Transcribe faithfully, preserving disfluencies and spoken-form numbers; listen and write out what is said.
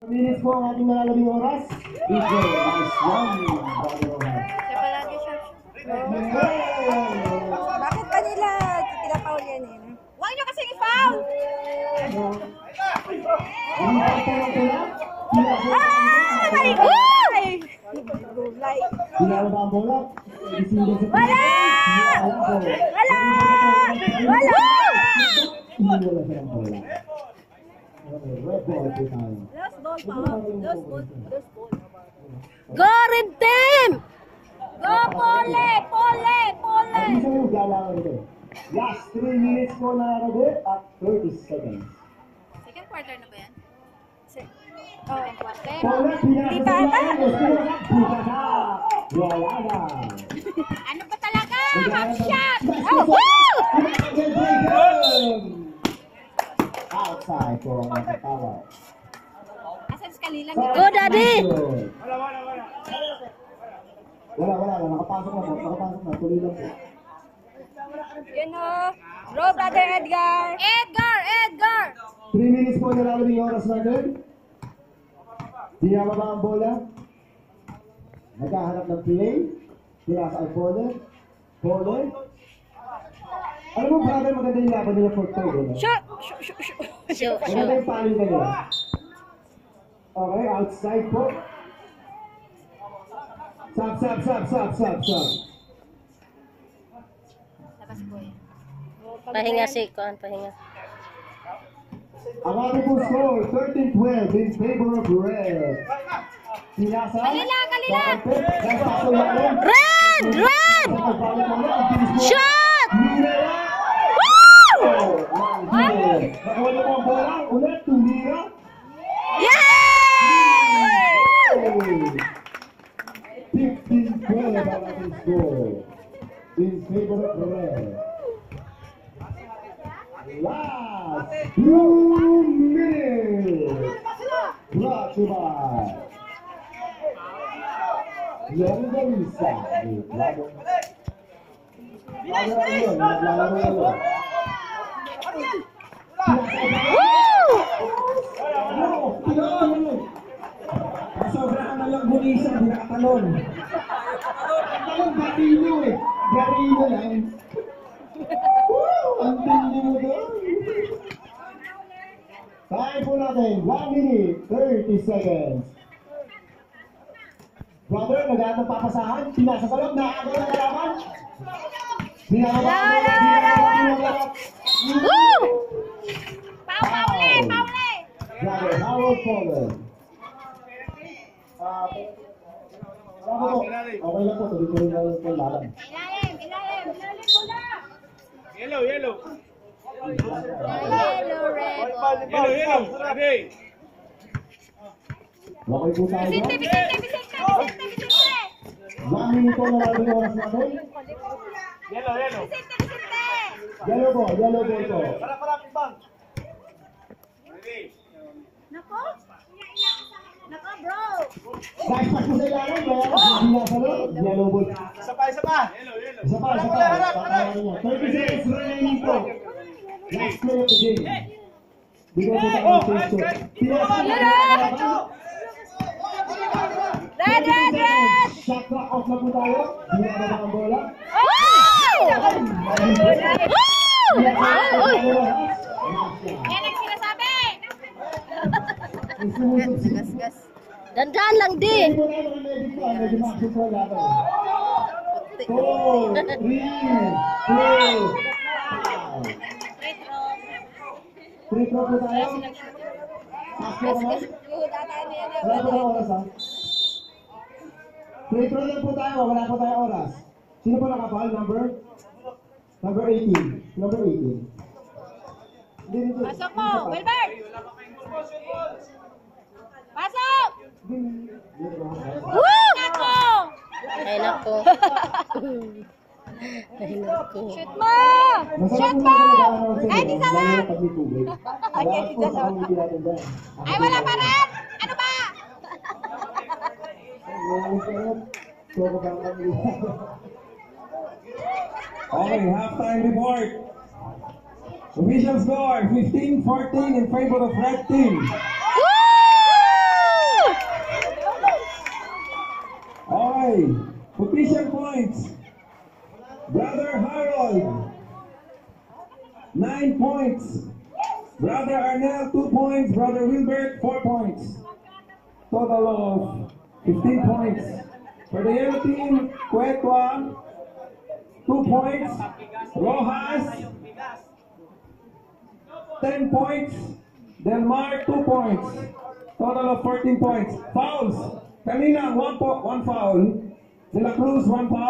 minutes po ang ating nalalabing oras. Ito, nice one. Siya palagi siya. Bakit ba nila pinapaul yan eh? Huwag nyo kasing i-foul! Ah! Mali ko! Wala! Wala! Wala! Lost ball pa. Lost ball. Lost ball. Go, Red Team! Go, Pole! Pole! Pole! Last three minutes po na natin at thirty seconds. Second quarter na ba yan? Oh, quarter. Pole, Di pa ata? Wala na. Ano ba talaga? Half shot! Oh, woo! Outside for ang tawag. Asan si Kalilang? Go, Daddy! Wala, wala, wala. Wala, wala. Nakapasok na po. Nakapasok na. Tuloy lang po. Yun o. Bro, brother Edgar. Edgar! Edgar! three minutes po nalalabing oras natin. Binababa ang bola. Nagkahanap ng play. Pinasa ang bola. Bola. Alam mo, brother, maganda yung laban nila for third, eh? Shoot! Shoot! Shoot! Shoot! Shoot, Maganda yung paling kanila. Okay, outside po. Sab, sab, sab, sab, sab, sab. Labas po yan. Pahinga si Kuan, pahinga. Ang ating po score, thirteen twelve in favor of Red. Pinasa. Kalila! Kalila! Red! Red! Shot! Woo! Nakawala mo ang bola. Ulit, tumira. Yay! fifteen twelve ang ating score in favor of Red. Last two minutes. Brought to you by Longanisa. Sobrang na lang bunisa, di nakatalon. Nakatalon, garino eh. Garino lang. Woo! Ang tindi mo doon. Time po natin, one minute, thirty seconds. Brother, nag-aat ng papasahan. Pinasa sa loob, nakagawa ng kalaman. Pinakawa ang bola. Woo! Pau! Paule! Paule! Brother, Howard Fowler. Ah, okay lang po, tuloy-tuloy na yung laban. Ilalim! Ilalim! Ilalim mo na! Yellow, yellow. Yellow, red. Yellow, yellow. Ready. Okay po tayo. Vicente! Vicente! Vicente! Vicente! Vicente! One minute po na lang yung oras natin. Yellow, yellow. Vicente! Vicente! Yellow po, yellow po ito. Para, para, pimbang. Ready. Nako! Nako, bro! Guys, pas po sa ilalim, kaya hindi na sa loob. Yellow ball. Isa pa, isa pa. Yellow, yellow. Isa pa, isa pa. Patayin niya. thirty seconds remaining po. Last play of the game. Bigyan po tayo ng face shot. Pinasa na natin. Red! Red! Red! Shot clock off na po tayo. Binaba ba ang bola? Oh! Woo! Yan ang sinasabi! Gas, Dandan lang din. Four, three, two, Free throw po tayo. Pass po naman. Wala po tayo oras ha. Free throw lang po tayo. Wala po tayo oras. Sino po nakapal? Number? Number eighteen. Number eighteen. Pasok mo! Wilbert! Pasok! Woo! Nako! Ay, nako. Ay, nako. Shoot mo! Shoot mo! Ay, di sa lang! Ay, di sa lang. Ay, wala pa rin! Ano ba? Okay, halftime report. Official score, fifteen fourteen in favor of Red Team. Woo! nine points. Brother Arnel, two points. Brother Wilbert, four points. Total of fifteen points. For the yellow team, Cuetwa, two points. Rojas, ten points. Delmar, two points. Total of fourteen points. Fouls. Kanina, one, po one foul. De La Cruz, one foul.